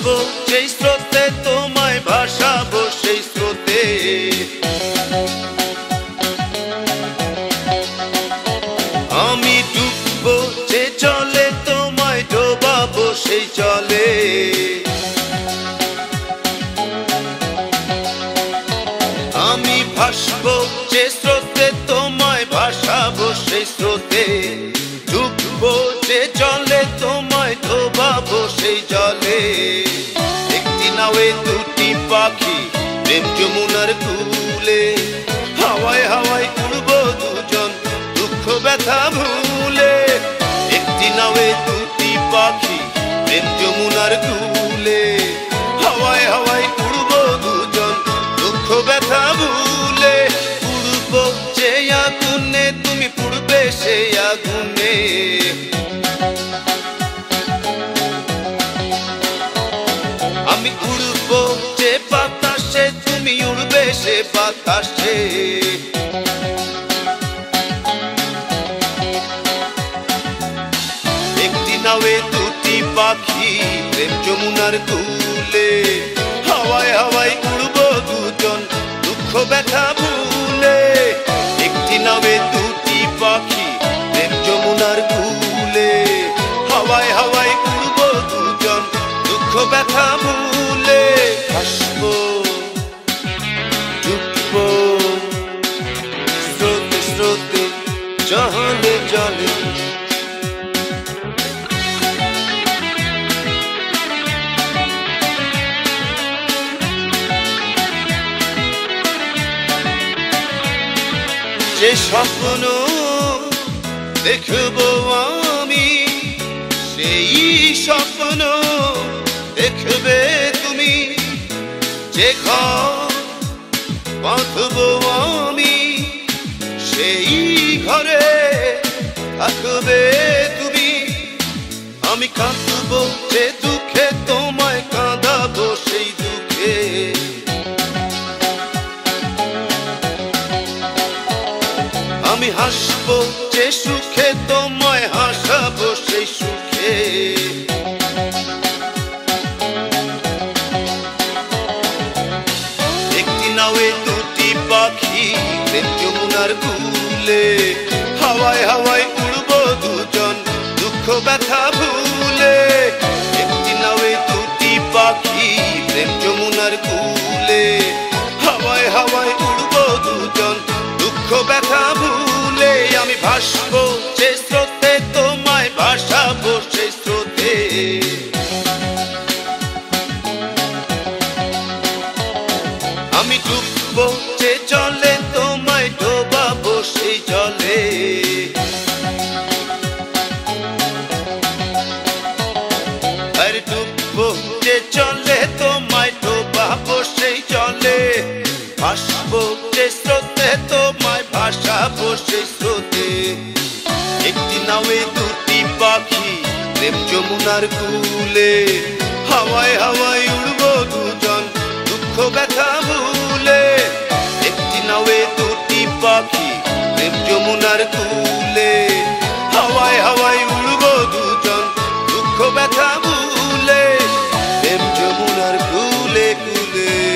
ভাসবো সেই স্রোতে, তোমায় ভাসাবো সেই স্রোতে। আমি ডুববো যে জলে, তোমায় ডোবাবো সেই জলে। আমি ভাসবো যে স্রোতে, তোমায় ভাসাবো সেই স্রোতে। ডুববো যে জলে, তোমায় ডোবাবো সেই জলে। একটি নাওয়ে দুটি পাখি, প্রেম যমুনার কূলে। হাওয়ায় হাওয়ায় উড়বো দুজন, দুঃখ ব্যথা ভুলে। একটি নাওয়ে দুটি পাখি, প্রেম যমুনার কূলে। হাওয়ায় হাওয়ায় উড়বো দুজন, দুঃখ ব্যথা ভুলে। উড়বো যে আগুনে, তুমি পুড়বে সেই আগুনে। আমি উড়বো যে বাতাসে, তুমি উড়বে সে বাতাসে। একটি নাওয়ে দুটি পাখি, প্রেম যমুনার কূলে। হাওয়ায় হাওয়ায় উড়বো দুজন, দুঃখ ব্যথা ভুলে। একটি নাওয়ে দুটি পাখি, প্রেম যমুনার কূলে। হাওয়ায় হাওয়ায় উড়বো দুজন, দুঃখ ব্যথা ভুলে। হাসবো, ডুববো স্রোতে স্রোতে, জলে জলে। যে স্বপ্ন দেখবো আমি, সেই স্বপ্ন দেখবে তুমি। যে ঘর বাঁধবো আমি, সেই ঘরে থাকবে তুমি। আমি কাঁদবো যে দুঃখে, তোমায় কাঁদাবো সেই দুঃখে। আমি হাসবো যে সুখে, তোমায় হাসাবো সেই সুখে। একটি নাওয়ে দুটি পাখি, প্রেম যমুনার কূলে। হাওয়ায় হাওয়ায় উড়বো দুজন, দুঃখ ব্যথা ভুলে। একটি নাওয়ে দুটি পাখি, প্রেম যমুনার কূলে। হাওয়ায় হাওয়ায় উড়বো দুজন, দুঃখ ব্যথা ভুলে। আমি ভাসবো যে স্রোতে, তোমায় ভাসাবো সেই স্রোতে। আমি ডুববো যে জলে, তোমায় ডোবাবো সেই জলে। আরে ডুববো যে জলে, তোমায় ডোবাবো সেই জলে। ভাসবো যে স্রোতে, তোমায় ভাসাবো সেই স্রোতে। একটি নাওয়ে দুটি পাখি, প্রেম যমুনার কূলে। হাওয়ায় হাওয়ায় উড়বো দুজন, দুঃখ ব্যথা ভুলে। একটি নাওয়ে দুটি পাখি, প্রেম যমুনার কূলে। হাওয়ায় হাওয়ায় উড়বো দুজন, দুঃখ ব্যথা ভুলে। প্রেম যমুনার কূলে কূলে।